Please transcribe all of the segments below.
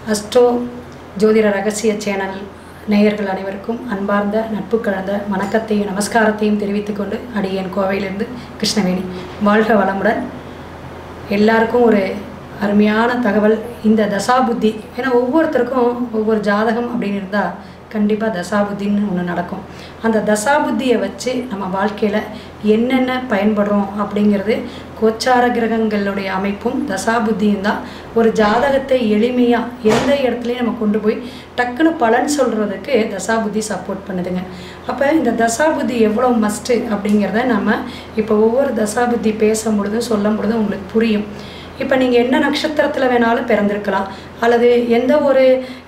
Astro ஜோதிட ரகசிய channel நேயர்கள் அனைவருக்கும் அன்பார்ந்த நட்பு கலந்த வணக்கத்தையும் நமஸ்காரத்தையும் தெரிவித்துக்கொண்டு அடியேன் கோவையிலிருந்து கிருஷ்ணவேணி. வாழ்க வளமுடன். எல்லாருக்கும் ஒரு அருமையான தகவல். இந்த தசாபுத்தி, ஏன்னா ஒவ்வொருத்தருக்கும் ஒவ்வொரு ஜாதகம் அப்படின்னு இருந்தால் கண்டிப்பாக தசாபுத்தின்னு ஒன்று நடக்கும். அந்த தசாபுத்தியை வச்சு நம்ம வாழ்க்கையில் என்னென்ன பயன்படுறோம் அப்படிங்கிறது கோச்சார கிரகங்களுடைய அமைப்பும் தசாபுத்தியும் தான் ஒரு ஜாதகத்தை எளிமையாக எந்த இடத்துலையும் நம்ம கொண்டு போய் டக்குன்னு பலன் சொல்கிறதுக்கு தசாபுத்தி சப்போர்ட் பண்ணுதுங்க. அப்போ இந்த தசாபுத்தி எவ்வளோ மஸ்ட்டு அப்படிங்கிறத நம்ம இப்போ ஒவ்வொரு தசாபுத்தி பேசும் பொழுதும் சொல்லும் பொழுதும் உங்களுக்கு புரியும். இப்போ நீங்கள் என்ன நட்சத்திரத்தில் வேணாலும் பிறந்திருக்கலாம், அல்லது எந்த ஒரு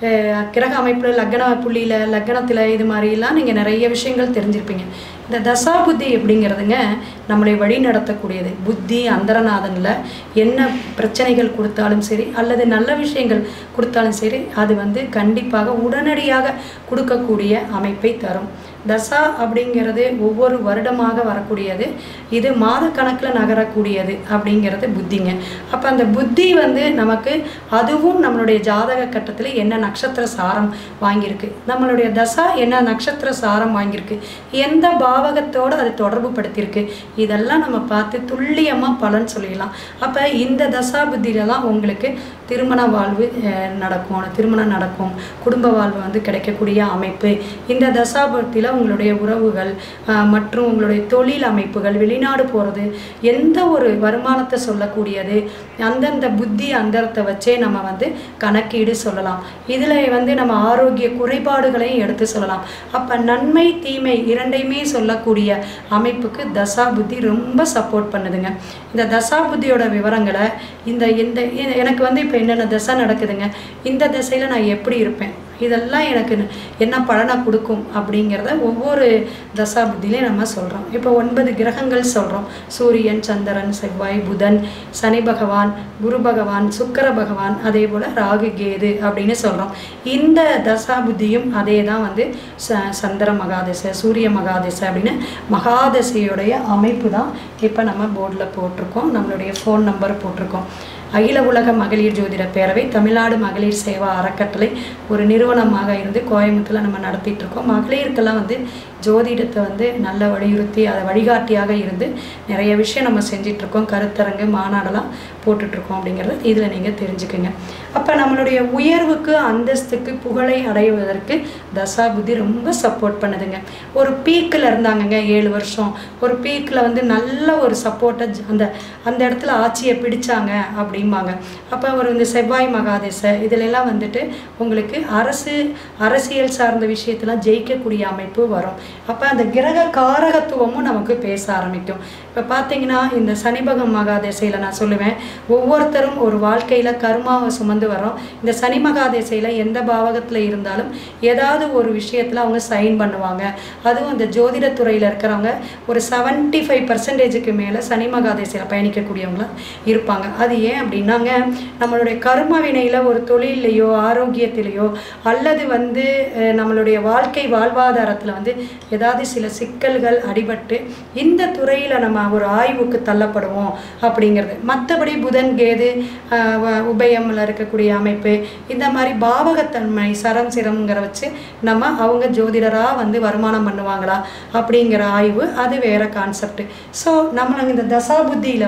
கிரக அமைப்பில் லக்ன புள்ளியில் லக்னத்தில் இது மாதிரிலாம் நீங்கள் நிறைய விஷயங்கள் தெரிஞ்சிருப்பீங்க. இந்த தசாபுத்தி எப்படிங்கிறதுங்க நம்மளை வழி நடத்தக்கூடியது. புத்தி அந்தரநாதனில் என்ன பிரச்சனைகள் கொடுத்தாலும் சரி, அல்லது நல்ல விஷயங்கள் கொடுத்தாலும் சரி, அது கண்டிப்பாக உடனடியாக கொடுக்கக்கூடிய அமைப்பை தரும். தசா அப்படிங்கிறது ஒவ்வொரு வருடமாக வரக்கூடியது, இது மாத கணக்கில் நகரக்கூடியது அப்படிங்கிறது புத்திங்க. அப்போ அந்த புத்தி நமக்கு அதுவும் நம்மளுடைய ஜாதக கட்டத்தில் என்ன நட்சத்திர சாரம் வாங்கியிருக்கு, நம்மளுடைய தசா என்ன நட்சத்திர சாரம் வாங்கியிருக்கு, எந்த பாவகத்தோடு அது தொடர்பு படுத்தியிருக்கு, இதெல்லாம் நம்ம பார்த்து துல்லியமாக பலன் சொல்லிடலாம். அப்போ இந்த தசா புத்தியில் தான் உங்களுக்கு திருமண வாழ்வு நடக்கும், திருமணம் நடக்கும், குடும்ப வாழ்வு கிடைக்கக்கூடிய அமைப்பு. இந்த தசாபுத்தியில் உங்களுடைய உறவுகள் மற்றும் உங்களுடைய தொழில் அமைப்புகள், வெளிநாடு போகிறது, எந்த ஒரு வருமானத்தை சொல்லக்கூடியது, அந்தந்த புத்தி அந்தரத்தை வச்சே நம்ம கணக்கீடு சொல்லலாம். இதில் நம்ம ஆரோக்கிய குறைபாடுகளையும் எடுத்து சொல்லலாம். அப்போ நன்மை தீமை இரண்டையுமே சொல்லக்கூடிய அமைப்புக்கு தசா புத்தி ரொம்ப சப்போர்ட் பண்ணுதுங்க. இந்த தசா புத்தியோட விவரங்களை இந்த எனக்கு இப்போ என்னென்ன தசை நடக்குதுங்க, இந்த திசையில் நான் எப்படி இருப்பேன், இதெல்லாம் எனக்கு என்ன பலனை கொடுக்கும் அப்படிங்கிறத ஒவ்வொரு தசா புத்திலையும் நம்ம சொல்கிறோம். இப்போ 9 கிரகங்கள் சொல்கிறோம். சூரியன், சந்திரன், செவ்வாய், புதன், சனி பகவான், குரு பகவான், சுக்கிர பகவான், அதே போல் ராகு கேது அப்படின்னு சொல்கிறோம். இந்த தசா புத்தியும் அதே தான் சந்திர மகாதசை, சூரிய மகாதசை அப்படின்னு மகாதசையுடைய அமைப்பு தான் இப்போ நம்ம போர்டில் போட்டிருக்கோம். நம்மளுடைய ஃபோன் நம்பர் போட்டிருக்கோம். அகில உலக மகளிர் ஜோதிட பேரவை தமிழ்நாடு மகளிர் சேவா அறக்கட்டளை ஒரு நிறுவனமாக இருந்து கோயம்புத்தூரில் நம்ம நடத்திட்டு இருக்கோம். மகளிருக்கெல்லாம் ஜோதிடத்தை நல்ல வலியுறுத்தி அதை வழிகாட்டியாக இருந்து நிறைய விஷயம் நம்ம செஞ்சிட்ருக்கோம். கருத்தரங்கு மாநாடெல்லாம் போட்டுட்ருக்கோம் அப்படிங்கிறத இதில் நீங்கள் தெரிஞ்சுக்குங்க. அப்போ நம்மளுடைய உயர்வுக்கு அந்தஸ்துக்கு புகழை அடைவதற்கு தசா புத்தி ரொம்ப சப்போர்ட் பண்ணுதுங்க. ஒரு பீக்கில் இருந்தாங்கங்க 7 வருஷம், ஒரு பீக்கில் நல்ல ஒரு சப்போர்ட்டை அந்த இடத்துல ஆட்சியை பிடிச்சாங்க அப்படிம்பாங்க. அப்போ ஒரு செவ்வாய் மகாதேசை இதிலெல்லாம் உங்களுக்கு அரசியல் சார்ந்த விஷயத்தெல்லாம் ஜெயிக்கக்கூடிய அமைப்பு வரும். அப்போ அந்த கிரக காரகத்துவமும் நமக்கு பேச ஆரம்பிக்கும். இப்போ பார்த்தீங்கன்னா இந்த சனிபகம் மகாதேசையில் நான் சொல்லுவேன், ஒவ்வொருத்தரும் ஒரு வாழ்க்கையில் கர்மாவை சுமந்து வரோம். இந்த சனி மகாதேசையில் எந்த பாவகத்தில் இருந்தாலும் ஏதாவது ஒரு விஷயத்தில் அவங்க சைன் பண்ணுவாங்க. அதுவும் இந்த ஜோதிடத்துறையில் இருக்கிறவங்க ஒரு 75% மேலே சனி மகாதேசையில் பயணிக்கக்கூடியவங்களாம் இருப்பாங்க. அது ஏன் அப்படின்னாங்க, நம்மளுடைய கர்ம வினையில் ஒரு தொழிலையோ ஆரோக்கியத்திலேயோ அல்லது நம்மளுடைய வாழ்க்கை வாழ்வாதாரத்தில் ஏதாவது சில சிக்கல்கள் அடிபட்டு இந்த துறையில் நம்ம ஒரு ஆய்வுக்கு தள்ளப்படுவோம் அப்படிங்கிறது. மற்றபடி புதன் கேது உபயமில் இருக்கக்கூடிய அமைப்பு, இந்த மாதிரி பாவகத்தன்மை சரம் சிரம்ங்கிற வச்சு நம்ம அவங்க ஜோதிடராக வருமானம் பண்ணுவாங்களா அப்படிங்கிற ஆய்வு, அது வேறு கான்செப்ட். ஸோ நம்ம இந்த தசாபுத்தியில்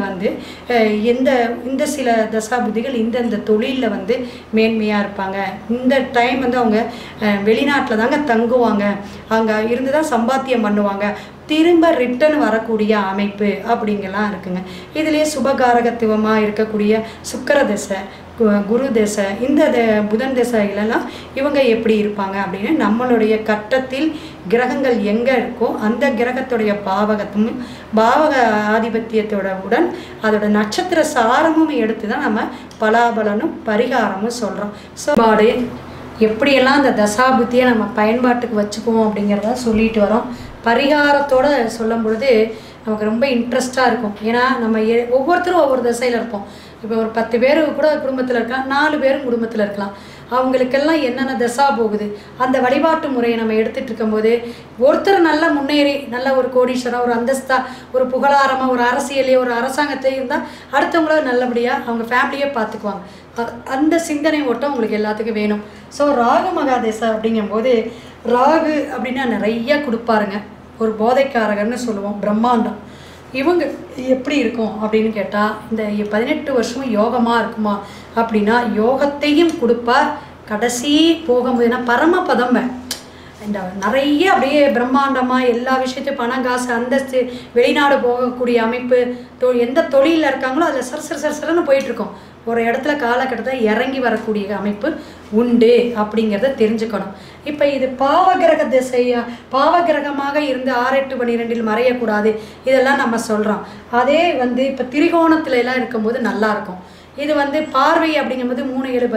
இந்த சில தசாபுத்திகள் இந்தந்த தொழிலில் மேன்மையாக இருப்பாங்க. இந்த டைம் அவங்க வெளிநாட்டில் தாங்க தங்குவாங்க, அங்கே இருந்து தான் சம்பாத்தியம் பண்ணுவாங்க, திரும்ப ரிட்டர்ன் வரக்கூடிய அமைப்பு அப்படிங்கெல்லாம் இருக்குங்க. இதுலேயே சுபகாரகத்துவமாக இருக்கக்கூடிய சுக்கிர தசை, குரு தசை, இந்த புதன் தசைகளெல்லாம் இவங்க எப்படி இருப்பாங்க அப்படின்னு நம்மளுடைய கட்டத்தில் கிரகங்கள் எங்கே இருக்கோ அந்த கிரகத்துடைய பாவகத்தும் பாவக ஆதிபத்தியத்தோட உடன் அதோட நட்சத்திர சாரமும் எடுத்து தான் நம்ம பலாபலனும் பரிகாரமும் சொல்கிறோம். ஸோ எப்படியெல்லாம் அந்த தசாபுத்தியை நம்ம பயன்பாட்டுக்கு வச்சுக்குவோம் அப்படிங்கிறத சொல்லிட்டு வரோம். பரிகாரத்தோடு சொல்லும் பொழுது நமக்கு ரொம்ப இன்ட்ரெஸ்ட்டாக இருக்கும். ஏன்னா நம்ம ஒவ்வொருத்தரும் ஒவ்வொரு திசையில் இருப்போம். இப்போ ஒரு 10 பேர் கூட குடும்பத்தில் இருக்கலாம், 4 பேரும் குடும்பத்தில் இருக்கலாம். அவங்களுக்கெல்லாம் என்னென்ன தசா போகுது, அந்த வழிபாட்டு முறையை நம்ம எடுத்துகிட்டு இருக்கும்போது ஒருத்தர் நல்லா முன்னேறி நல்ல ஒரு கோடீஸ்வரம், ஒரு அந்தஸ்தா, ஒரு புகழாரமாக, ஒரு அரசியலே, ஒரு அரசாங்கத்திலே இருந்தால் அடுத்தவங்கள நல்லபடியாக அவங்க ஃபேமிலியே பார்த்துக்குவாங்க. அந்த சிந்தனை ஓட்டம் உங்களுக்கு எல்லாத்துக்கும் வேணும். ஸோ ராகு மகாதேசா அப்படிங்கும்போது ராகு அப்படின்னா நிறைய கொடுப்பாருங்க. ஒரு போதைக்காரகன்னு சொல்லுவோம், பிரம்மாண்டம். இவங்க எப்படி இருக்கும் அப்படின்னு கேட்டால், இந்த 18 வருஷமும் யோகமாக இருக்குமா அப்படின்னா யோகத்தையும் கொடுப்பார். கடைசி போகும்போதுன்னா பரமபதம், இந்த நிறைய அப்படியே பிரம்மாண்டமாக எல்லா விஷயத்தையும் பணம், காசு, அந்தஸ்து, வெளிநாடு போகக்கூடிய அமைப்பு, எந்த தொழிலில் இருக்காங்களோ அதில் சரசரன்னு போயிட்டுருக்கோம். ஒரு இடத்துல காலகட்டத்தில் இறங்கி வரக்கூடிய அமைப்பு உண்டு அப்படிங்கிறத தெரிஞ்சுக்கணும். இப்போ இது பாவகிரக திசையாக, பாவகிரகமாக இருந்து 6, 8, 12 மறையக்கூடாது, இதெல்லாம் நம்ம சொல்கிறோம். அதே வந்து இப்போ திரிகோணத்துல எல்லாம் இருக்கும்போது நல்லாயிருக்கும். இது வந்து பார்வை அப்படிங்கும்போது 3, 7,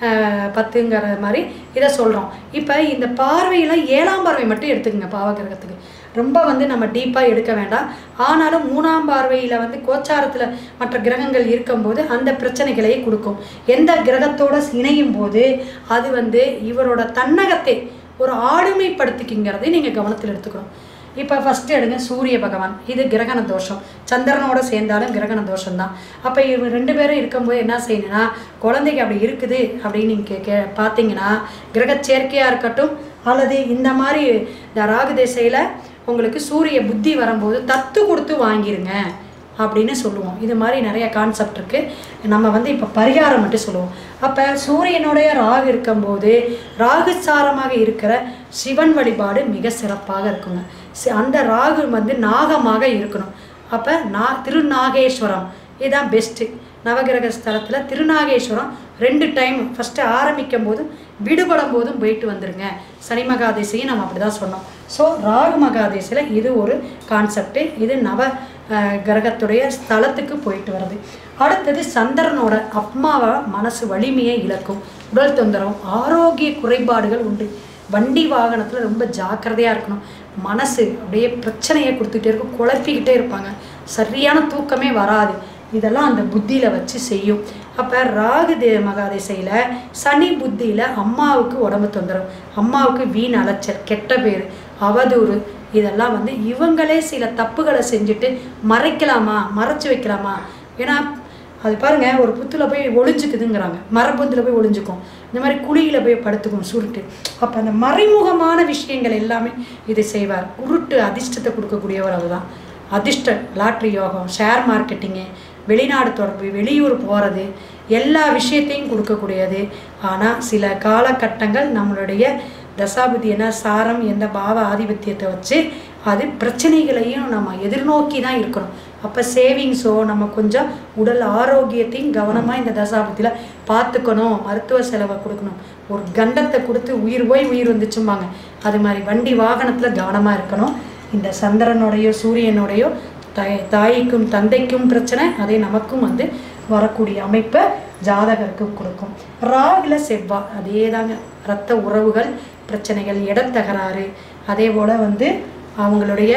10ங்கிற மாதிரி இதை சொல்கிறோம். இப்போ இந்த பார்வையில் 7ஆம் பார்வை மட்டும் எடுத்துக்கோங்க. பாவகிரகத்துக்கு ரொம்ப வந்து நம்ம டீப்பாக எடுக்க வேண்டாம். ஆனாலும் 3ஆம் பார்வையில் வந்து கோச்சாரத்தில் மற்ற கிரகங்கள் இருக்கும்போது அந்த பிரச்சனைகளையே கொடுக்கும். எந்த கிரகத்தோடு இணையும் போது அது வந்து இவரோட தன்னகத்தை ஒரு ஆளுமைப்படுத்திக்குங்கிறதை நீங்கள் கவனத்தில் எடுத்துக்கணும். இப்போ ஃபஸ்ட்டு எடுங்க சூரிய பகவான். இது கிரகண தோஷம், சந்திரனோடு சேர்ந்தாலும் கிரகண தோஷம்தான். அப்போ இவங்க 2 பேரும் இருக்கும்போது என்ன செய்யணும்னா, குழந்தைக்கு அப்படி இருக்குது அப்படின்னு நீங்கள் பார்த்தீங்கன்னா, கிரக சேர்க்கையாக இருக்கட்டும் அல்லது இந்த மாதிரி இந்த ராகு திசையில் உங்களுக்கு சூரிய புத்தி வரும்போது தத்து கொடுத்து வாங்கிருங்க அப்படின்னு சொல்லுவோம். இது மாதிரி நிறைய கான்செப்ட் இருக்குது. நம்ம வந்து இப்போ பரிகாரம் மட்டும் சொல்லுவோம். அப்போ சூரியனுடைய ராகு இருக்கும்போது ராகு சாரமாக இருக்கிற சிவன் வழிபாடு மிக சிறப்பாக இருக்குங்க. அந்த ராகு வந்து நாகமாக இருக்கணும். அப்போ திருநாகேஸ்வரம் இதுதான் பெஸ்ட்டு. நவகிரக ஸ்தலத்தில் திருநாகேஸ்வரம் 2 டைம் ஃபஸ்ட்டு ஆரம்பிக்கும் போதும் விடுபடும் போதும் போயிட்டு வந்துடுங்க. சனி மகாதேசையும் நம்ம அப்படி தான் சொன்னோம். ஸோ ராகு மகாதேசில் இது ஒரு கான்செப்டு. இது நவ கிரகத்துடைய ஸ்தலத்துக்கு போயிட்டு வருது. அடுத்தது சந்திரனோட அம்மாவை மனசு வலிமையை இழக்கும், உடல் தொந்தரவு, ஆரோக்கிய குறைபாடுகள் உண்டு. வண்டி வாகனத்தில் ரொம்ப ஜாக்கிரதையாக இருக்கணும். மனசு அப்படியே பிரச்சனையை கொடுத்துக்கிட்டே இருக்கும், குழப்பிக்கிட்டே இருப்பாங்க, சரியான தூக்கமே வராது. இதெல்லாம் அந்த புத்தியில் வச்சு செய்யும். அப்போ ராகு மகாதிசையில் சனி புத்தியில் அம்மாவுக்கு உடம்பு தொந்தரவு, அம்மாவுக்கு வீண் அலைச்சல், கெட்ட பேர், அவதூறு, இதெல்லாம் வந்து இவங்களே சில தப்புகளை செஞ்சுட்டு மறைக்கலாமா, மறைச்சி வைக்கலாமா. ஏன்னா அது பாருங்கள், ஒரு புத்தில் போய் ஒளிஞ்சுக்குதுங்கிறாங்க, மரப்புத்தில் போய் ஒளிஞ்சுக்கும், இந்த மாதிரி குழியில் போய் படுத்துக்கும் சுருட்டு. அப்போ அந்த மறைமுகமான விஷயங்கள் எல்லாமே இது செய்வார். உருட்டு அதிர்ஷ்டத்தை கொடுக்கக்கூடியவர் அவர் தான். அதிர்ஷ்டம், லாட்ரி யோகம், ஷேர் மார்க்கெட்டிங்கு, வெளிநாடு தொடர்பு, வெளியூர் போகிறது, எல்லா விஷயத்தையும் கொடுக்கக்கூடியது. ஆனால் சில காலகட்டங்கள் நம்மளுடைய தசாபுதி என்ன சாரம், எந்த பாவ ஆதிபத்தியத்தை வச்சு அது பிரச்சனைகளையும் நம்ம எதிர்நோக்கி தான் இருக்கணும். அப்போ சேவிங்ஸோ நம்ம கொஞ்சம் உடல் ஆரோக்கியத்தையும் கவனமாக இந்த தசாபுத்தியில் பார்த்துக்கணும். மருத்துவ செலவை கொடுக்கணும். ஒரு கண்டத்தை கொடுத்து உயிர் போய் உயிர் வந்துச்சும்பாங்க, அது மாதிரி வண்டி வாகனத்தில் கவனமாக இருக்கணும். இந்த சந்திரனோடையோ சூரியனோடையோ தாய்க்கும் தந்தைக்கும் பிரச்சனை, அதே நமக்கும் வந்து வரக்கூடிய அமைப்பை ஜாதகருக்கு கொடுக்கும். ராகுல செவ்வாய் அதே தாங்க, இரத்த உறவுகள் பிரச்சனைகள், இடத்தகராறு, அதே போல் வந்து அவங்களுடைய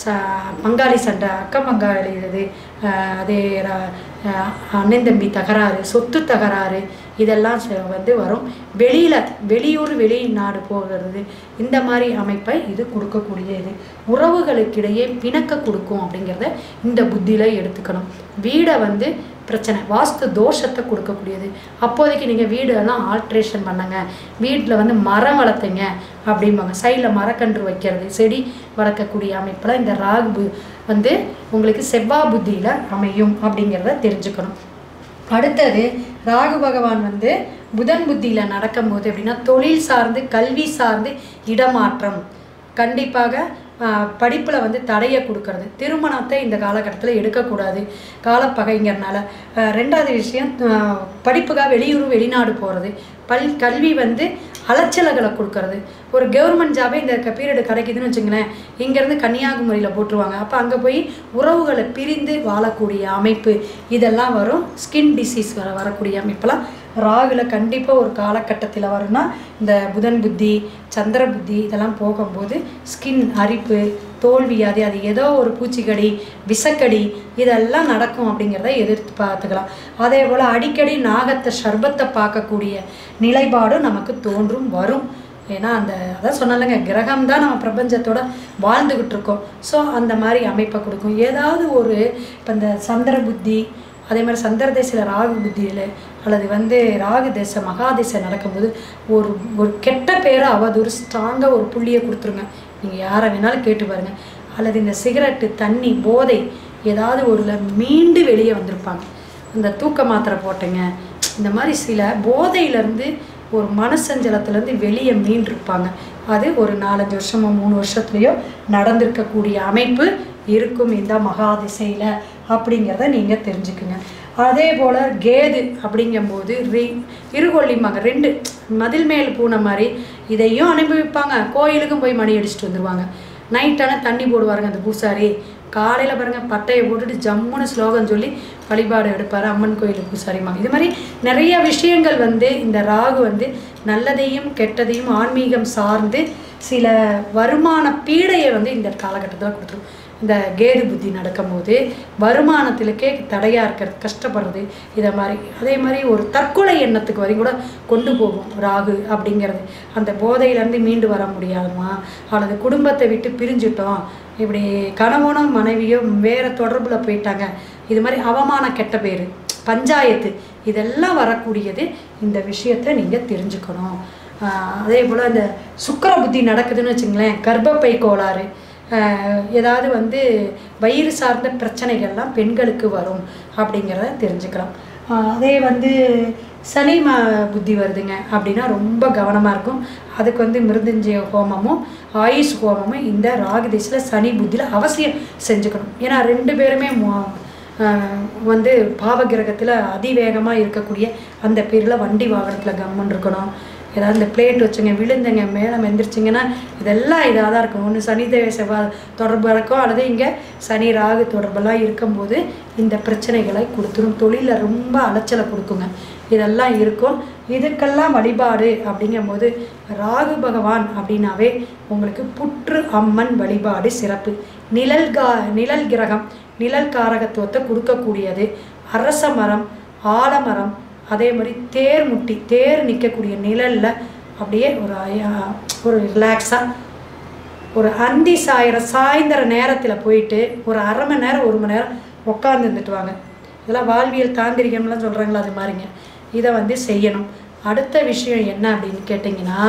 பங்காளி சண்டை, அக்கம் பங்காளி இது, அதே அண்ணன் தம்பி தகராறு, சொத்து தகராறு, இதெல்லாம் வந்து வரும். வெளியூர் வெளிநாடு போகிறது, இந்த மாதிரி அமைப்பை இது கொடுக்கக்கூடிய இது உறவுகளுக்கிடையே பிணக்க கொடுக்கும் அப்படிங்கிறத இந்த புத்தியில் எடுத்துக்கணும். வீடை வந்து பிரச்சனை, வாஸ்து தோஷத்தை கொடுக்கக்கூடியது. அப்போதைக்கு நீங்கள் வீடெல்லாம் ஆல்ட்ரேஷன் பண்ணுங்க, வீட்டில் வந்து மரம் வளர்த்துங்க அப்படிம்பாங்க. சைடில் மரக்கன்று வைக்கிறது, செடி வளர்க்கக்கூடிய அமைப்பில் இந்த ராகு வந்து உங்களுக்கு செவ்வாய் புத்தியில் அமையும் அப்படிங்கிறத தெரிஞ்சுக்கணும். அடுத்தது ராகு பகவான் வந்து புதன் புத்தியில் நடக்கும்போது எப்படின்னா, தொழில் சார்ந்து கல்வி சார்ந்து இடமாற்றம், கண்டிப்பாக படிப்பில் வந்து தடையை கொடுக்கறது, திருமணத்தை இந்த காலகட்டத்தில் எடுக்கக்கூடாது காலப்பகைங்கிறனால. 2வது விஷயம், படிப்புக்காக வெளியூர் வெளிநாடு போகிறது, கல்வி வந்து அலைச்சல்களை கொடுக்கறது. ஒரு கவர்மெண்ட் ஜாபே இந்த பீரியடு கிடைக்குதுன்னு வச்சுங்களேன், இங்கேருந்து கன்னியாகுமரியில் போட்டுருவாங்க, அப்போ அங்கே போய் உறவுகளை பிரிந்து வாழக்கூடிய அமைப்பு இதெல்லாம் வரும். ஸ்கின் டிசீஸ் வரக்கூடிய அமைப்பெல்லாம் ராகுல கண்டிப்பாக ஒரு காலகட்டத்தில் வரும்னா இந்த புதன் புத்தி சந்திர புத்தி இதெல்லாம் போகும்போது ஸ்கின் அரிப்பு தோல்வியாதி அது ஏதோ ஒரு பூச்சிக்கடி விஷக்கடி இதெல்லாம் நடக்கும் அப்படிங்கிறத எதிர்த்து பார்த்துக்கலாம். அதே போல் அடிக்கடி நாகத்தை சர்பத்தை பார்க்கக்கூடிய நிலைப்பாடும் நமக்கு தோன்றும் வரும். ஏன்னா அதான் சொன்னாலங்க கிரகம் தான் நம்ம பிரபஞ்சத்தோட வாழ்ந்துக்கிட்டு இருக்கோம். ஸோ அந்த மாதிரி அமைப்பை கொடுக்கும். ஏதாவது ஒரு இப்போ இந்த சந்திர புத்தி அதே மாதிரி சந்திர தேசத்தில் ராகு புத்தியில் அல்லது ராகு தேசம் மகாதேசம் நடக்கும்போது ஒரு கெட்ட பேரை அவதூறு ஸ்ட்ராங்காக ஒரு புள்ளியை கொடுத்துருங்க. நீங்கள் யாரை வேணாலும் கேட்டு பாருங்கள். அல்லது இந்த சிகரெட்டு தண்ணி போதை ஏதாவது ஒரு மீண்டு வெளியே வந்திருப்பாங்க. இந்த தூக்க மாத்திரை போட்டேங்க இந்த மாதிரி சில போதையிலேருந்து ஒரு மனசஞ்சலத்துலேருந்து வெளியே மீண்டிருப்பாங்க. அது ஒரு 4-5 வருஷமோ 3 வருஷத்துலேயோ நடந்திருக்கக்கூடிய அமைப்பு இருக்கும் இந்த மகாதிசையில் அப்படிங்கிறத நீங்கள் தெரிஞ்சுக்குங்க. அதே போல் கேது அப்படிங்கும்போது இருகொல்லிம்பாங்க 2 மதில் மேல் பூனை மாதிரி இதையும் அனுபவிப்பாங்க. கோயிலுக்கும் போய் மணி அடிச்சுட்டு வந்துடுவாங்க. நைட்டான தண்ணி போடுவாருங்க அந்த பூசாரி. காலையில் பாருங்கள் பட்டையை போட்டுட்டு ஜம்முன்னு ஸ்லோகம் சொல்லி வழிபாடு எடுப்பார் அம்மன் கோயிலுக்கு பூசாரிம்பாங்க. இது மாதிரி நிறைய விஷயங்கள் இந்த ராகு நல்லதையும் கெட்டதையும் ஆன்மீகம் சார்ந்து சில வருமான பீடையை இந்த காலகட்டத்தில் கொடுத்துரும். இந்த கேது புத்தி நடக்கும்போது வருமானத்திலுக்கே தடையாக இருக்கிறது கஷ்டப்படுறது இதை மாதிரி. அதே மாதிரி ஒரு தற்கொலை எண்ணத்துக்கு வரையும் கூட கொண்டு போகும் ராகு அப்படிங்கிறது. அந்த போதையிலேருந்து மீண்டு வர முடியாதுமா அல்லது குடும்பத்தை விட்டு பிரிஞ்சுட்டோம் இப்படி கணவனோ மனைவியோ வேறு தொடர்பில் போயிட்டாங்க இது மாதிரி அவமான கெட்ட பேர் பஞ்சாயத்து இதெல்லாம் வரக்கூடியது. இந்த விஷயத்தை நீங்கள் தெரிஞ்சுக்கணும். அதே போல் இந்த சுக்கிர புத்தி நடக்குதுன்னு வச்சுங்களேன் கர்ப்பப்பை கோளாறு ஏதாவது வயிறு சார்ந்த பிரச்சனைகள்லாம் பெண்களுக்கு வரும் அப்படிங்கிறத தெரிஞ்சுக்கலாம். அதே சனி புத்தி வருதுங்க அப்படின்னா ரொம்ப கவனமாக இருக்கும். அதுக்கு மிருதுஞ்சய ஹோமமும் ஆயுஷ் ஹோமமும் இந்த ராகு திசையில் சனி புத்தியில் அவசியம் செஞ்சுக்கணும். ஏன்னா 2 பேருமே பாவகிரகத்தில் அதிவேகமாக இருக்கக்கூடிய அந்த பேரில் வண்டி வாகனத்தில் கம்மன் இருக்கணும். ஏதாவது இந்த பிளேட் வச்சுங்க விழுந்துங்க மேலே எந்திரிச்சிங்கன்னா இதெல்லாம் இதாக தான் இருக்கும். ஒன்று சனி தேவ செவ்வாய் தொடர்பு இருக்கும் அல்லது இங்கே சனி ராகு தொடர்பெல்லாம் இருக்கும்போது இந்த பிரச்சனைகளை கொடுத்துரும். தொழிலில் ரொம்ப அலைச்சலை கொடுக்குங்க. இதெல்லாம் இருக்கும். இதுக்கெல்லாம் வழிபாடு அப்படிங்கும்போது ராகு பகவான் அப்படின்னாவே உங்களுக்கு புற்று அம்மன் வழிபாடு சிறப்பு. நிழல் கிரகம் நிழல் காரகத்துவத்தை கொடுக்கக்கூடியது. அரச மரம் ஆலமரம் அதே மாதிரி தேர் நிற்கக்கூடிய நிழலில் அப்படியே ஒரு ரிலாக்ஸாக ஒரு அந்தி சாயந்தர நேரத்தில் போயிட்டு ஒரு அரை மணி நேரம் 1 மணி நேரம் உட்காந்து இருந்துட்டு வாங்க. இதெல்லாம் வாழ்வியல் தாந்திரிகம்லாம் சொல்கிறாங்களா அது மாதிரிங்க. இதை செய்யணும். அடுத்த விஷயம் என்ன அப்படின்னு கேட்டிங்கன்னா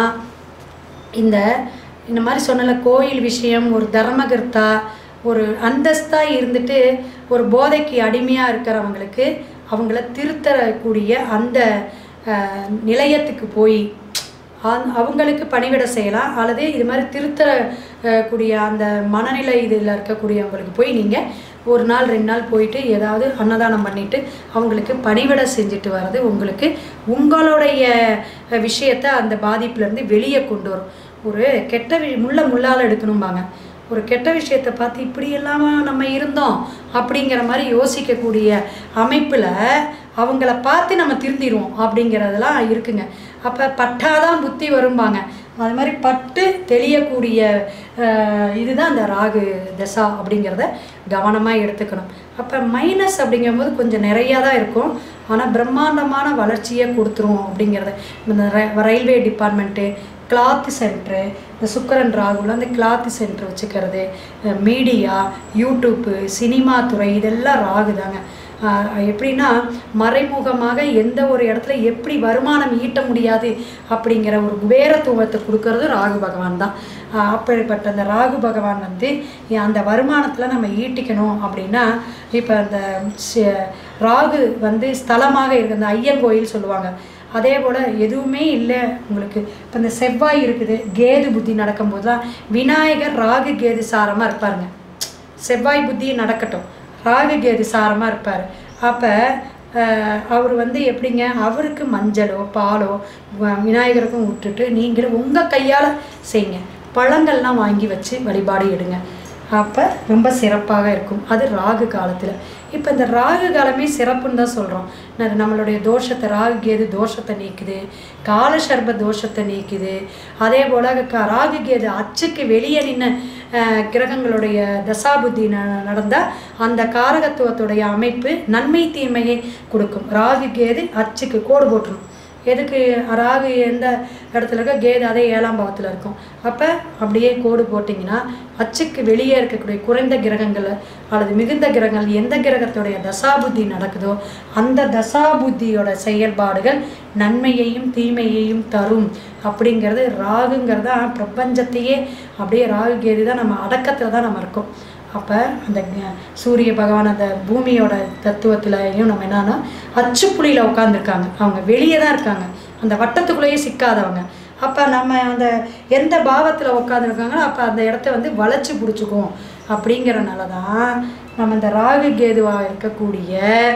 இந்த மாதிரி சொன்னல கோயில் விஷயம் ஒரு தர்மகர்த்தா ஒரு அந்தஸ்தாக இருந்துட்டு ஒரு போதைக்கு அடிமையாக இருக்கிறவங்களுக்கு அவங்கள திருத்தக்கூடிய அந்த நிலையத்துக்கு போய் அவங்களுக்கு பணிவிட செய்யலாம். அல்லது இது மாதிரி திருத்தக்கூடிய அந்த மனநிலை இதில் இருக்கக்கூடியவங்களுக்கு போய் நீங்கள் 1 நாள் 2 நாள் போயிட்டு ஏதாவது அன்னதானம் பண்ணிவிட்டு அவங்களுக்கு பணிவிட செஞ்சுட்டு வர்றது உங்களுக்கு உங்களுடைய விஷயத்தை அந்த பாதிப்புலேருந்து வெளியே கொண்டு வரும். ஒரு கெட்ட முள்ளால் எடுக்கணும்பாங்க. ஒரு கெட்ட விஷயத்தை பார்த்து இப்படியெல்லாம் நம்ம இருந்தோம் அப்படிங்கிற மாதிரி யோசிக்கக்கூடிய அமைப்பில் அவங்கள பார்த்து நம்ம திருந்திடுவோம் அப்படிங்கிறதெல்லாம் இருக்குங்க. அப்போ பட்டாதான் புத்தி வரும்பாங்க. அது மாதிரி பட்டு தெளியக்கூடிய இதுதான் அந்த ராகு தசா அப்படிங்கிறத கவனமாக எடுத்துக்கணும். அப்போ மைனஸ் அப்படிங்கும்போது கொஞ்சம் நிறையா தான் இருக்கும். ஆனால் பிரம்மாண்டமான வளர்ச்சியை கொடுத்துரும் அப்படிங்கிறத இந்த ரயில்வே டிபார்ட்மெண்ட்டு கிளாத்து சென்ட்ரு இந்த சுக்கரன் ராகுல அந்த கிளாத்து சென்டர் வச்சுக்கிறது மீடியா யூடியூப்பு சினிமா துறை இதெல்லாம் ராகு தாங்க. எப்படின்னா மறைமுகமாக எந்த ஒரு இடத்துல எப்படி வருமானம் ஈட்ட முடியாது அப்படிங்கிற ஒரு குபேரத்துவத்தை கொடுக்கறது ராகு பகவான் தான். அப்படிப்பட்ட அந்த ராகு பகவான் அந்த வருமானத்தில் நம்ம ஈட்டிக்கணும் அப்படின்னா இப்போ அந்த ராகு ஸ்தலமாக இருக்குது அந்த ஐயங்கோயில் சொல்லுவாங்க. அதே போல் எதுவுமே இல்லை உங்களுக்கு. இப்போ இந்த செவ்வாய் இருக்குது கேது புத்தி நடக்கும்போது தான் விநாயகர் ராகு கேது சாரமாக இருப்பாருங்க. செவ்வாய் புத்தி நடக்கட்டும் ராகு கேது சாரமாக இருப்பார். அப்போ அவர் எப்படிங்க அவருக்கு மஞ்சளோ பாலோ விநாயகருக்கும் விட்டுட்டு நீங்களும் உங்கள் கையால் செய்யுங்க. பழங்கள்லாம் வாங்கி வச்சு வழிபாடு எடுங்க. அப்போ ரொம்ப சிறப்பாக இருக்கும். அது ராகு காலத்தில். இப்போ இந்த ராகு காலமே சிறப்புன்னு தான் சொல்கிறோம். நம்மளுடைய தோஷத்தை, ராகு கேது தோஷத்தை நீக்குது, காலசர்ப தோஷத்தை நீக்குது. அதே போல் ராகு கேது அச்சுக்கு வெளியே நின்று கிரகங்களுடைய தசாபுத்தி நடந்தால் அந்த காரகத்துவத்துடைய அமைப்பு நன்மை தீமையை கொடுக்கும். ராகு கேது அச்சுக்கு கோடு போட்டுரும். எதுக்கு? ராகு எந்த இடத்துல இருக்க, கேது அதே 7ஆம் பாவத்தில் இருக்கும். அப்போ அப்படியே கோடு போட்டிங்கன்னா அச்சுக்கு வெளியே இருக்கக்கூடிய குறைந்த கிரகங்கள் அல்லது மிகுந்த கிரகங்கள் எந்த கிரகத்துடைய தசாபுத்தி நடக்குதோ அந்த தசாபுத்தியோட செயல்பாடுகள் நன்மையையும் தீமையையும் தரும். அப்படிங்கிறது ராகுங்கிறத பிரபஞ்சத்தையே அப்படியே ராகு கேது தான் நம்ம அடக்கத்தில் தான் நம்ம இருக்கோம். அப்போ அந்த சூரிய பகவான் அந்த பூமியோட தத்துவத்திலையும் நம்ம என்னன்னா அச்சுப்புள்ளியில் உட்காந்துருக்காங்க. அவங்க வெளியே தான் இருக்காங்க, அந்த வட்டத்துக்குள்ளேயே சிக்காதவங்க. அப்போ நம்ம அந்த எந்த பாவத்தில் உட்காந்துருக்காங்களோ அப்போ அந்த இடத்த வளைச்சி பிடிச்சிக்குவோம். அப்படிங்கிறனால தான் நம்ம இந்த ராகு கேதுவாக இருக்கக்கூடிய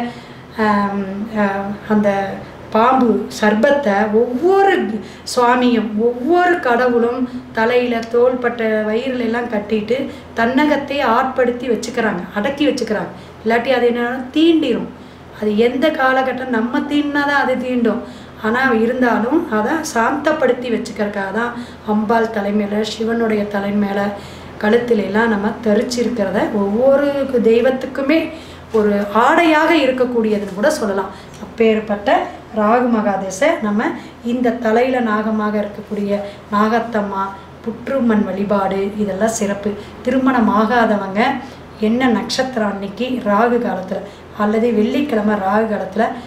அந்த பாம்பு சர்பத்தை ஒவ்வொரு சுவாமியும் ஒவ்வொரு கடவுளும் தலையில் தோள்பட்ட வயிறுல எல்லாம் கட்டிட்டு தன்னகத்தை ஆட்படுத்தி வச்சுக்கிறாங்க, அடக்கி வச்சுக்கிறாங்க. இல்லாட்டி அது என்ன தீண்டிடும். அது எந்த காலகட்டம் நம்ம தீண்டினாதான் அது தீண்டும். ஆனால் இருந்தாலும் அதை சாந்தப்படுத்தி வச்சுக்கிறதுக்காக தான் அம்பாள் தலைமையில், சிவனுடைய தலைமையில், கழுத்திலெல்லாம் நம்ம தரிச்சிருக்கிறத ஒவ்வொரு தெய்வத்துக்குமே ஒரு ஆடையாக இருக்கக்கூடியதுன்னு கூட சொல்லலாம். அப்பேற்பட்ட ராகு மகாதேசை நம்ம இந்த தலையில் நாகமாக இருக்கக்கூடிய நாகத்தம்மா, புற்றுமண் வழிபாடு இதெல்லாம் சிறப்பு. திருமணம் ஆகாதவங்க என்ன நட்சத்திரம் அன்னைக்கு ராகு காலத்தில் அல்லது வெள்ளிக்கிழமை ராகு காலத்தில்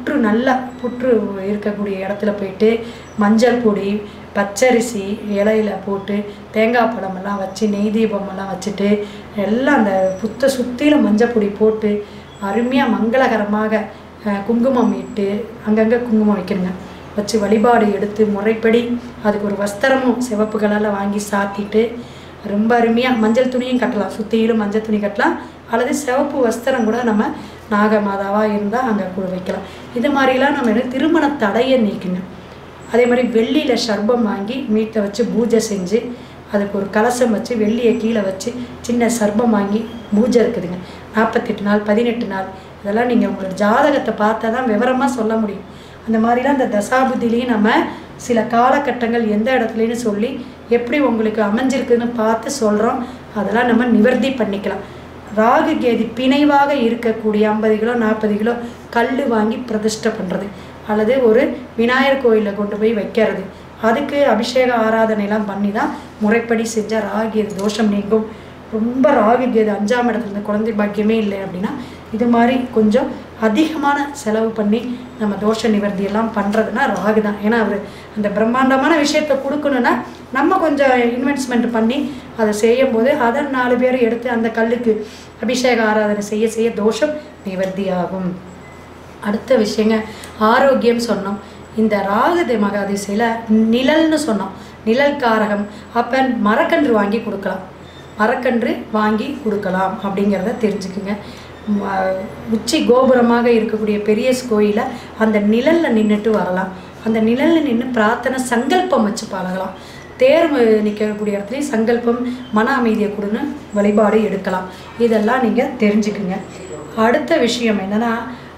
புற்று இருக்கக்கூடிய இடத்துல போயிட்டு மஞ்சள் பொடி, பச்சரிசி இலையில் போட்டு தேங்காய் பழமெல்லாம் வச்சு நெய் தீபமெல்லாம் வச்சுட்டு எல்லாம் அந்த புத்தை சுற்றிலும் மஞ்சள் பொடி போட்டு அருமையாக மங்களகரமாக குங்குமம் இட்டு அங்கங்கே குங்குமம் வைக்கணுங்க, வச்சு வழிபாடு எடுத்து முறைப்படி அதுக்கு ஒரு வஸ்திரமும் சிவப்பு கலரில் வாங்கி சாத்திட்டு ரொம்ப அருமையாக மஞ்சள் துணியும் கட்டலாம், சுற்றிலும் மஞ்சள் துணி கட்டலாம், அல்லது சிவப்பு வஸ்திரம் கூட நம்ம நாகமாதாவாக இருந்தால் அங்கே கூட வைக்கலாம். இது மாதிரிலாம் நம்ம திருமண தடையை நீக்குங்க. அதே மாதிரி வெள்ளியில் சர்பம் வாங்கி மீட்டை வச்சு பூஜை செஞ்சு அதுக்கு ஒரு கலசம் வச்சு வெள்ளியை கீழே வச்சு சின்ன சர்பம் வாங்கி பூஜை இருக்குதுங்க. 48 நாள் 18 நாள் இதெல்லாம் நீங்கள் உங்களோட ஜாதகத்தை பார்த்தா தான் விவரமாக சொல்ல முடியும். அந்த மாதிரிலாம் இந்த தசாபுத்திலையும் நம்ம சில காலகட்டங்கள் எந்த இடத்துலன்னு சொல்லி எப்படி உங்களுக்கு அமைஞ்சிருக்குதுன்னு பார்த்து சொல்கிறோம். அதெல்லாம் நம்ம நிவர்த்தி பண்ணிக்கலாம். ராகு கேதி பிணைவாக இருக்கக்கூடிய 50 கிலோ 40 கிலோ கல் வாங்கி பிரதிஷ்டை பண்ணுறது அல்லது ஒரு விநாயகர் கோயிலில் கொண்டு போய் வைக்கிறது, அதுக்கு அபிஷேக ஆராதனைலாம் பண்ணி தான் முறைப்படி செஞ்சால் ராகு கேது தோஷம் நீங்கும். ரொம்ப ராகு கேது 5ஆம் இடத்துல இருந்து குழந்தை பாக்கியமே இல்லை அப்படின்னா இது மாதிரி கொஞ்சம் அதிகமான செலவு பண்ணி நம்ம தோஷ நிவர்த்தியெல்லாம் பண்ணுறதுனா ராகு தான். ஏன்னா அவர் அந்த பிரம்மாண்டமான விஷயத்தை கொடுக்கணுன்னா நம்ம கொஞ்சம் இன்வெஸ்ட்மெண்ட் பண்ணி அதை செய்யும் போது அதை 4 பேர் எடுத்து அந்த கல்லுக்கு அபிஷேக ஆராதனை செய்ய தோஷம் நிவர்த்தி ஆகும். அடுத்த விஷயங்க ஆரோக்கியம் சொன்னோம். இந்த ராகு மகாதிசையில் நிழல்னு சொன்னோம், நிழல் காரகம். அப்போ மரக்கன்று வாங்கி கொடுக்கலாம், மரக்கன்று வாங்கி கொடுக்கலாம் அப்படிங்கிறத தெரிஞ்சுக்குங்க. உச்சி கோபுரமாக இருக்கக்கூடிய பெரிய கோயிலில் அந்த நிழலில் நின்றுட்டு வரலாம். அந்த நிழலில் நின்று பிரார்த்தனை சங்கல்பம் வச்சு பழகலாம். தேர்வு நிற்கக்கூடிய இடத்துலையும் சங்கல்பம் மன அமைதியை கொடுன்னு வழிபாடு எடுக்கலாம். இதெல்லாம் நீங்கள் தெரிஞ்சுக்குங்க. அடுத்த விஷயம் என்னென்னா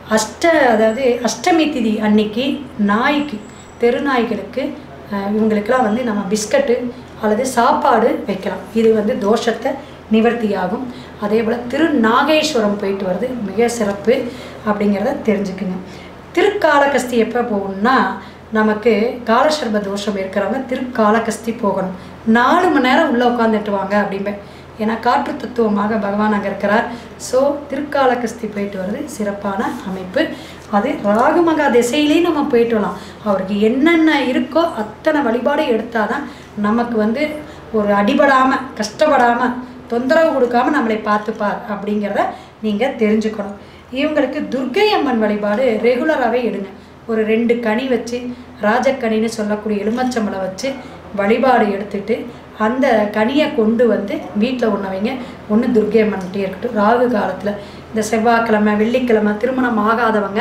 அதாவது அஷ்டமி திதி அன்னைக்கு நாய்க்கு, தெருநாய்களுக்கு இவங்களுக்கெல்லாம் நம்ம பிஸ்கட்டு அல்லது சாப்பாடு வைக்கலாம். இது தோஷத்தை நிவர்த்தியாகும். அதே போல் திருநாகேஸ்வரம் போயிட்டு வருது மிக சிறப்பு அப்படிங்கிறத தெரிஞ்சுக்குங்க. திருக்காலகஸ்தி எப்போ போகணும்னா நமக்கு காலசர்ப தோஷம் இருக்கிறவங்க திருக்காலகஸ்தி போகணும். 4 மணி நேரம் உள்ளே உட்காந்துட்டு வாங்க அப்படிம்பேன். ஏன்னா காற்று தத்துவமாக பகவான் அங்கே இருக்கிறார். ஸோ திருக்காலகஸ்தி போயிட்டு வருது சிறப்பான அமைப்பு. அது ராகு மகா திசையிலேயும் நம்ம போயிட்டு வரலாம். அவருக்கு என்னென்ன இருக்கோ அத்தனை வழிபாடு எடுத்தால் தான் நமக்கு ஒரு அடிபடாமல் கஷ்டப்படாமல் தொந்தரவு கொடுக்காமல் நம்மளை பார்த்துப்பார் அப்படிங்கிறத நீங்கள் தெரிஞ்சுக்கணும். இவங்களுக்கு துர்க்கை அம்மன் வழிபாடு ரெகுலராகவே எடுங்க. ஒரு 2 கனி வச்சு ராஜக்கனின்னு சொல்லக்கூடிய எலுமச்சம்பளம் வச்சு வழிபாடு எடுத்துட்டு அந்த கனியை கொண்டு வீட்டில் ஒன்று வைங்க. ஒன்று துர்க்கை அம்மன்கிட்டே இருக்கட்டும். ராகு காலத்தில் இந்த செவ்வாய்க்கிழமை வெள்ளிக்கிழமை திருமணம் ஆகாதவங்க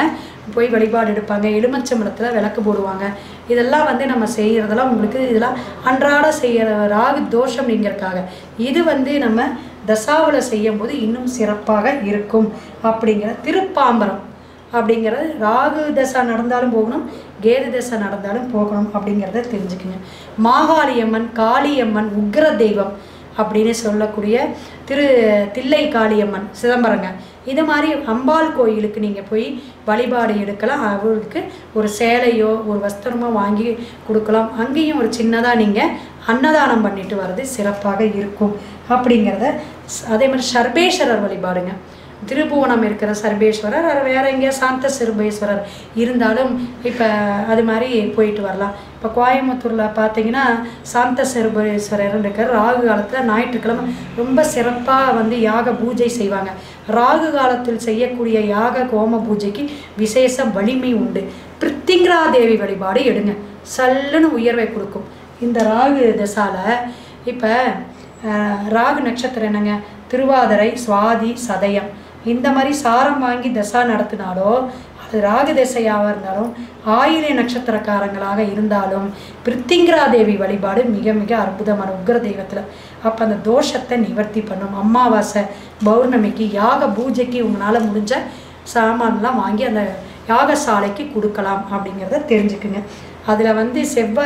போய் வழிபாடு எடுப்பாங்க, எலுமிச்சம்பழத்தில் விளக்கு போடுவாங்க. இதெல்லாம் வந்து நம்ம செய்கிறதெல்லாம் உங்களுக்கு இதெல்லாம் அன்றாட செய்கிற ராகு தோஷம் நீங்கிறதுக்காக. இது வந்து நம்ம தசாவில் செய்யும்போது இன்னும் சிறப்பாக இருக்கும் அப்படிங்கிற திருப்பாம்பரம் அப்படிங்கிறது. ராகு தசா நடந்தாலும் போகணும், கேது தசை நடந்தாலும் போகணும் அப்படிங்கிறத தெரிஞ்சுக்குங்க. மாகாளியம்மன், காளியம்மன், உக்ர தெய்வம் அப்படின்னு சொல்லக்கூடிய தில்லை காளியம்மன் சிதம்பரங்க. இது மாதிரி அம்பாள் கோயிலுக்கு நீங்கள் போய் வழிபாடு எடுக்கலாம். அவருக்கு ஒரு சேலையோ ஒரு வஸ்திரமோ வாங்கி கொடுக்கலாம். அங்கேயும் ஒரு சின்னதாக நீங்கள் அன்னதானம் பண்ணிட்டு வர்றது சிறப்பாக இருக்கும் அப்படிங்கிறத. அதே மாதிரி சர்வேஸ்வரர் வழிபாடுங்க. திருபுவனம் இருக்கிற சர்வேஸ்வரர், வேறு எங்கேயா சாந்த சர்வேஸ்வரர் இருந்தாலும் இப்போ அது மாதிரி போயிட்டு வரலாம். இப்போ கோயம்புத்தூரில் பார்த்தீங்கன்னா சாந்த சர்வேஸ்வரர் இருக்கிற ராகு காலத்தில் ஞாயிற்றுக்கிழமை ரொம்ப சிறப்பாக வந்து யாக பூஜை செய்வாங்க. ராகு காலத்தில் செய்யக்கூடிய யாக கோம பூஜைக்கு விசேஷ வலிமை உண்டு. பிரித்திங்கரா தேவி வழிபாடு எடுங்க, சல்லுன்னு உயர்வை கொடுக்கும். இந்த ராகு தசால இப்போ ராகு நட்சத்திரம் என்னங்க, திருவாதிரை, சுவாதி, சதயம். இந்த மாதிரி சாரம் வாங்கி தசா நடத்தினாலோ அது ராகு தசையாக இருந்தாலும் ஆயிலை நட்சத்திரக்காரங்களாக இருந்தாலும் பிரித்திங்கரா தேவி வழிபாடு மிக மிக அற்புதமான உக்ர தெய்வத்தில். அப்போ அந்த தோஷத்தை நிவர்த்தி பண்ணும். அமாவாசை, பௌர்ணமிக்கு யாக பூஜைக்கு உங்களால் முடிஞ்ச சாமான்லாம் வாங்கி அந்த யாகசாலைக்கு கொடுக்கலாம் அப்படிங்கிறத தெரிஞ்சுக்குங்க. அதில் வந்து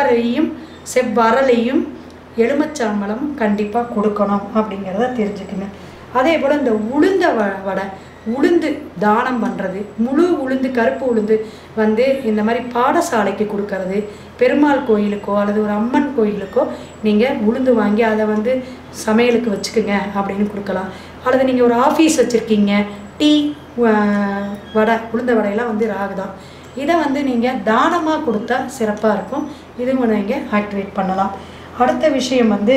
செவ்வரலையும் எலுமிச்சம்பழமும் கண்டிப்பாக கொடுக்கணும் அப்படிங்கிறத தெரிஞ்சுக்குங்க. அதே போல் இந்த உளுந்த வடை, உளுந்து தானம் பண்ணுறது, முழு உளுந்து, கருப்பு உளுந்து வந்து இந்த மாதிரி பாடசாலைக்கு கொடுக்கறது, பெருமாள் கோயிலுக்கோ அல்லது ஒரு அம்மன் கோயிலுக்கோ நீங்கள் உளுந்து வாங்கி அதை வந்து சமையலுக்கு வச்சுக்குங்க அப்படின்னு கொடுக்கலாம். அல்லது நீங்கள் ஒரு ஆஃபீஸ் வச்சுருக்கீங்க, டீ வடை, உளுந்த வடையெல்லாம் வந்து ராகுதான். இதை வந்து நீங்கள் தானமாக கொடுத்தா சிறப்பாக இருக்கும். இதுவும் நீங்கள் ஆக்டிவேட் பண்ணலாம். அடுத்த விஷயம் வந்து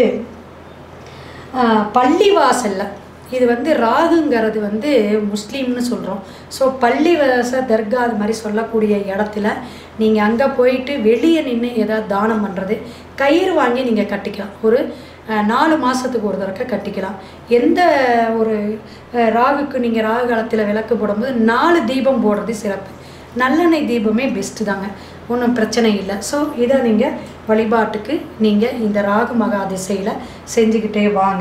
பள்ளிவாசலில், இது வந்து ராகுங்கிறது வந்து முஸ்லீம்னு சொல்கிறோம். ஸோ பள்ளிவாச தர்கா அது மாதிரி சொல்லக்கூடிய இடத்துல நீங்கள் அங்கே போயிட்டு வெளியே நின்று ஏதாவது தானம் பண்ணுறது, கயிறு வாங்கி நீங்கள் கட்டிக்கலாம். ஒரு 4 மாதத்துக்கு ஒரு தடவை கட்டிக்கலாம். எந்த ஒரு ராகுக்கு நீங்கள் ராகு காலத்தில் விளக்கு போடும்போது 4 தீபம் போடுறது சிறப்பு. நல்லெண்ணெய் தீபமே பெஸ்ட்டு தாங்க, ஒன்றும் பிரச்சனை இல்லை. ஸோ இதை நீங்கள் வழிபாட்டுக்கு நீங்கள் இந்த ராகு மகா திசையில் செஞ்சுக்கிட்டே வாங்க.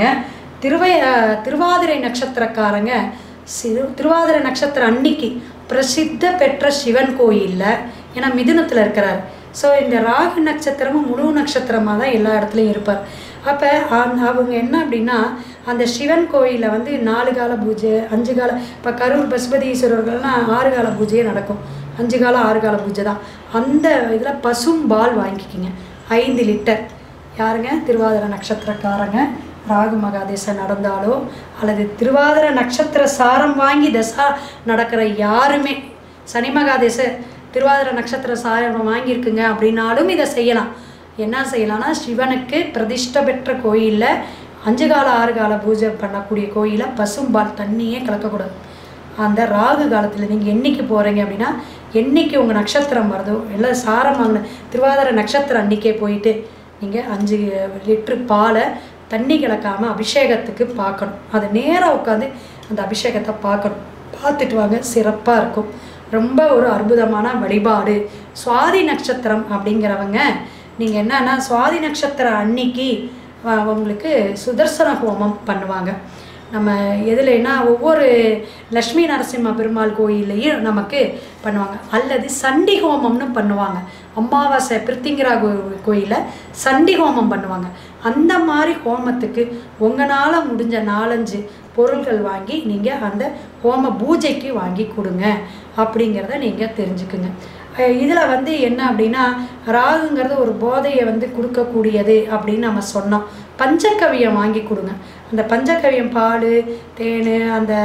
திருவாதிரை நட்சத்திரக்காரங்க திருவாதிரை நட்சத்திரம் அன்னைக்கு பிரசித்த பெற்ற சிவன் கோயிலில், ஏன்னா மிதுனத்தில் இருக்கிறார். ஸோ இந்த ராகு நட்சத்திரமும் முழு நட்சத்திரமாக தான் எல்லா இடத்துலையும் இருப்பார். அப்போ அவங்க என்ன அப்படின்னா அந்த சிவன் கோயிலில் வந்து 4 கால பூஜை, 5 கால, இப்போ கரூர் பசுபதீஸ்வரர்கள்லாம் 6 கால பூஜையே நடக்கும். 5 கால 6 கால பூஜை தான். அந்த இதில் பசும்பால் வாங்கிக்கிங்க 5 லிட்டர். யாருங்க? திருவாதிரை நட்சத்திரக்காரங்க ராகு மகாதேசை நடந்தாலோ அல்லது திருவாதிரை நட்சத்திர சாரம் வாங்கி தசா நடக்கிற யாருமே, சனி மகாதேச திருவாதிரை நட்சத்திர சாரம் வாங்கியிருக்குங்க அப்படின்னாலும் இதை செய்யலாம். என்ன செய்யலாம்னா சிவனுக்கு பிரதிஷ்டை பெற்ற கோயிலில் 5 கால 6 கால பூஜை பண்ணக்கூடிய கோயிலில் பசும்பால் தண்ணியே கலக்கக்கூடாது. அந்த ராகு காலத்தில் நீங்கள் என்றைக்கு போகிறீங்க அப்படின்னா, என்றைக்கு உங்கள் நட்சத்திரம் வருதோ எல்லாம் சாரம் வாங்கின திருவாதிரை நட்சத்திரம் அன்றைக்கே போயிட்டு நீங்கள் 5 லிட்டரு பாலை தண்ணி கலக்காமல் அபிஷேகத்துக்கு பார்க்கணும். அதை நேராக உட்காந்து அந்த அபிஷேகத்தை பார்க்கணும். பார்த்துட்டு வாங்க, சிறப்பாக இருக்கும். ரொம்ப ஒரு அற்புதமான வழிபாடு. சுவாதி நட்சத்திரம் அப்படிங்கிறவங்க நீங்கள் என்னன்னா சுவாதி நட்சத்திரம் அன்னைக்கு உங்களுக்கு சுதர்சன ஹோமம் பண்ணுவாங்க. நம்ம எதுலன்னா ஒவ்வொரு லக்ஷ்மி நரசிம்ம பெருமாள் கோயில்லையும் நமக்கு பண்ணுவாங்க. அல்லது சண்டி ஹோமம்னு பண்ணுவாங்க. அமாவாசை பிரித்திங்கரா கோயிலில் சண்டி ஹோமம் பண்ணுவாங்க. அந்த மாதிரி ஹோமத்துக்கு உங்களால் முடிஞ்ச 4-5 பொருள்கள் வாங்கி நீங்கள் அந்த ஹோம பூஜைக்கு வாங்கி கொடுங்க அப்படிங்கிறத நீங்கள் தெரிஞ்சுக்குங்க. இதில் வந்து என்ன அப்படின்னா ராகுங்கிறது ஒரு போதையை வந்து கொடுக்கக்கூடியது அப்படின்னு நம்ம சொன்னோம். பஞ்சகவியம் வாங்கி கொடுங்க. அந்த பஞ்சகவியம் பால், தேன், அந்த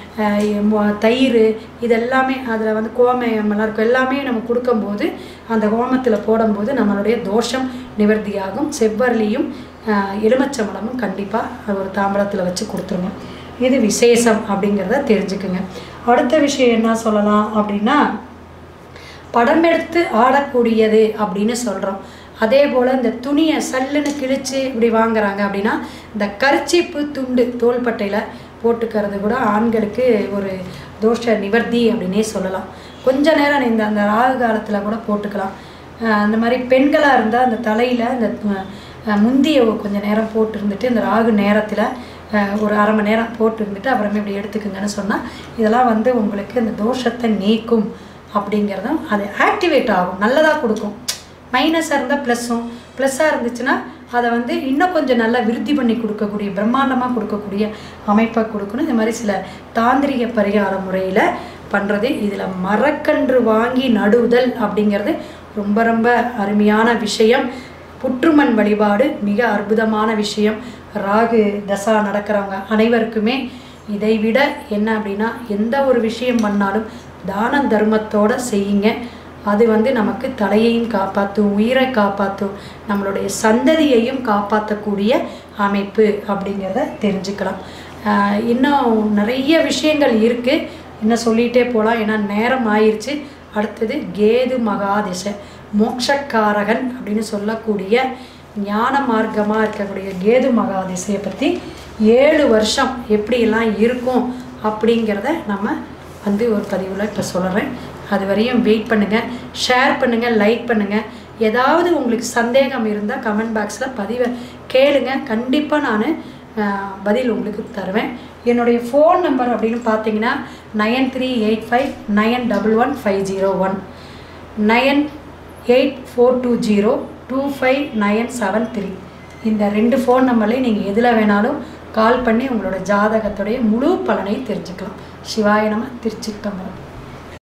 தயிர் இதெல்லாமே அதில் வந்து கோமயமெல்லாம் இருக்கும். எல்லாமே நம்ம கொடுக்கும்போது அந்த ஹோமத்தில் போடும்போது நம்மளுடைய தோஷம் நிவர்த்தியாகும். செவ்வரலியும் எலுமிச்சம்பழமும் கண்டிப்பாக ஒரு தாம்பரத்தில் வச்சு கொடுத்துருங்க. இது விசேஷம் அப்படிங்கிறத தெரிஞ்சுக்குங்க. அடுத்த விஷயம் என்ன சொல்லலாம் அப்படின்னா படம் எடுத்து ஆடக்கூடியது அப்படின்னு சொல்கிறோம். அதே போல் இந்த துணியை சல்லுன்னு கிழித்து இப்படி வாங்குறாங்க அப்படின்னா இந்த கர்ச்சீப்பு துண்டு தோள்பட்டையில் போட்டுக்கிறது கூட ஆண்களுக்கு ஒரு தோஷ நிவர்த்தி அப்படின்னே சொல்லலாம். கொஞ்ச நேரம் அந்த ராகு காலத்தில் கூட போட்டுக்கலாம். அந்த மாதிரி பெண்களாக இருந்தால் அந்த தலையில் அந்த முந்தியை கொஞ்சம் நேரம் போட்டு இருந்துட்டு இந்த ராகு நேரத்தில் ஒரு அரை மணி நேரம் போட்டு இருந்துட்டு அப்புறமே இப்படி எடுத்துக்குங்கன்னு சொன்னால் இதெல்லாம் வந்து உங்களுக்கு இந்த தோஷத்தை நீக்கும் அப்படிங்கிறதும் அது ஆக்டிவேட் ஆகும், நல்லதாக கொடுக்கும். மைனஸாக இருந்தால் ப்ளஸ்ஸும், ப்ளஸ்ஸாக இருந்துச்சுன்னா அதை வந்து இன்னும் கொஞ்சம் நல்லா விருத்தி பண்ணி கொடுக்கக்கூடிய பிரம்மாண்டமாக கொடுக்கக்கூடிய அமைப்பை கொடுக்கணும். இந்த மாதிரி சில தாந்திரிக பரிகார முறையில் பண்ணுறது. இதில் மரக்கன்று வாங்கி நடுதல் அப்படிங்கிறது ரொம்ப ரொம்ப அருமையான விஷயம். புற்றுமண் வழிபாடு மிக அற்புதமான விஷயம். ராகு தசா நடக்கிறவங்க அனைவருக்குமே இதைவிட என்ன அப்படின்னா எந்த ஒரு விஷயம் பண்ணாலும் தான தர்மத்தோடு செய்யுங்க. அது வந்து நமக்கு தலையையும் காப்பாற்றும், உயிரை காப்பாற்றும், நம்மளுடைய சந்ததியையும் காப்பாற்றக்கூடிய அமைப்பு அப்படிங்கிறத தெரிஞ்சுக்கலாம். இன்னும் நிறைய விஷயங்கள் இருக்குது, இன்னும் சொல்லிகிட்டே போகலாம். ஏன்னா நேரம் ஆயிடுச்சு. அடுத்தது கேது மகாதிசை, மோட்சக்காரகன் அப்படின்னு சொல்லக்கூடிய ஞான மார்க்கமாக இருக்கக்கூடிய கேது மகாதிசையை பற்றி 7 வருஷம் எப்படியெல்லாம் இருக்கும் அப்படிங்கிறத நம்ம வந்து ஒரு பதிவில் இப்போ சொல்கிறேன். அது வரையும் வெயிட் பண்ணுங்கள், ஷேர் பண்ணுங்கள், லைக் பண்ணுங்கள். ஏதாவது உங்களுக்கு சந்தேகம் இருந்தால் கமெண்ட் பாக்ஸில் பதிவை கேளுங்க. கண்டிப்பாக நான் பதில் உங்களுக்கு தருவேன். என்னுடைய ஃபோன் நம்பர் அப்படின்னு பார்த்தீங்கன்னா 9385911501 9842025973. இந்த 2 ஃபோன் நம்பர்லேயும் நீங்கள் எதில் வேணாலும் கால் பண்ணி உங்களோட ஜாதகத்துடைய முழு பலனை தெரிஞ்சுக்கலாம். சிவாய நம. திருச்சிற்றம்பலம்.